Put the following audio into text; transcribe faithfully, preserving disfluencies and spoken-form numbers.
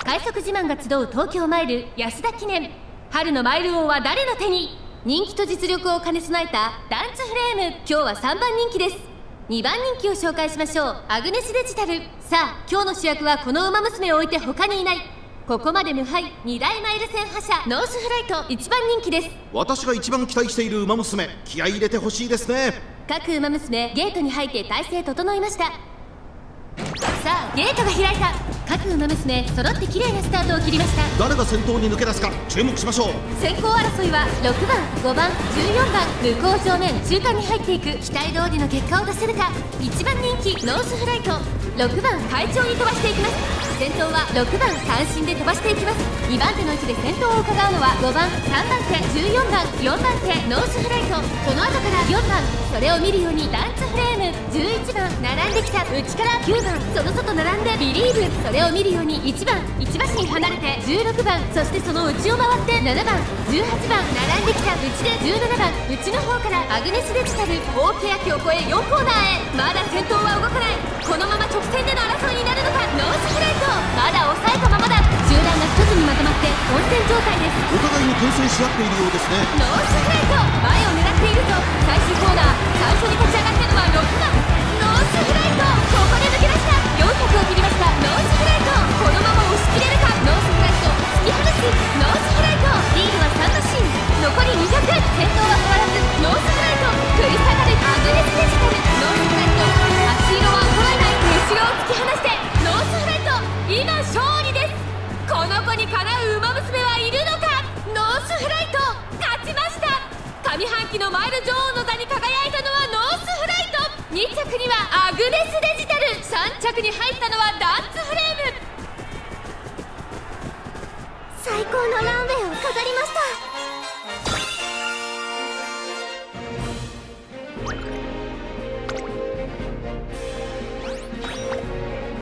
快速自慢が集う東京マイル安田記念。春のマイル王は誰の手に。人気と実力を兼ね備えたダンツフレーム、今日はさんばん人気です。にばん人気を紹介しましょう。アグネスデジタル。さあ今日の主役はこの馬娘を置いて他にいない。ここまで無敗に大マイル戦覇者ノースフライト、いちばん人気です。 私が一番期待している馬娘、気合い入れてほしいですね。 各馬娘ゲートに入って体勢整いました。さあゲートが開いた。各馬娘揃って綺麗なスタートを切りました。 誰が先頭に抜け出すか注目しましょう。 先行争いはろくばん、ごばん、じゅうよんばん、向こう正面中間に入っていく。期待通りの結果を出せるか。いちばん人気ノースフライト、ろくばん快調に飛ばしていきます。先頭はろくばん三振で飛ばしていきます。にばん手の位置で先頭を伺うのはごばん、さんばん手、じゅうよんばん、よんばん手ノースフライト。その後からよんばん、それを見るようにダンツフレーム、じゅういちばん並んできた。内からきゅうばん、その外並んでビリーブ。それを見るようにいちばん、いち馬身離れてじゅうろくばん、そしてその内を回ってななばん、じゅうはちばん並んできた。内でじゅうななばん、内の方からアグネスデジタル、大欅を越えよんコーナーへ。まだ先頭は動かない。このまま直線での争いになるのか。ノースフライトまだ抑えたままだ。集団が一つにまとまって混戦状態です。 お互いに牽制し合っているようですね。 ノースフライト前を狙っているぞ。最終コーナー最初に立ち上がったのはろくばんノースフライト。ここで抜け出した。よんひゃくを切りました。ノースフライトこのまま押し切れるか。ノースフライト突き放す。ノースフライトリードはさん馬身、残りにひゃく。先頭は変わらずノースフライト食い下がるアグネスデジタル。ノースフライト足色は衰えない。後ろを突き放してノースフライト今勝利です。この子にかなう馬娘はいるのか。ノースフライト勝ちました。上半期のマイル女王の座に輝いたのはノースフライト。に着にはアグネスデジタル、さん着に入ったのはダンツフレーム。 最高のランウェイを飾りました。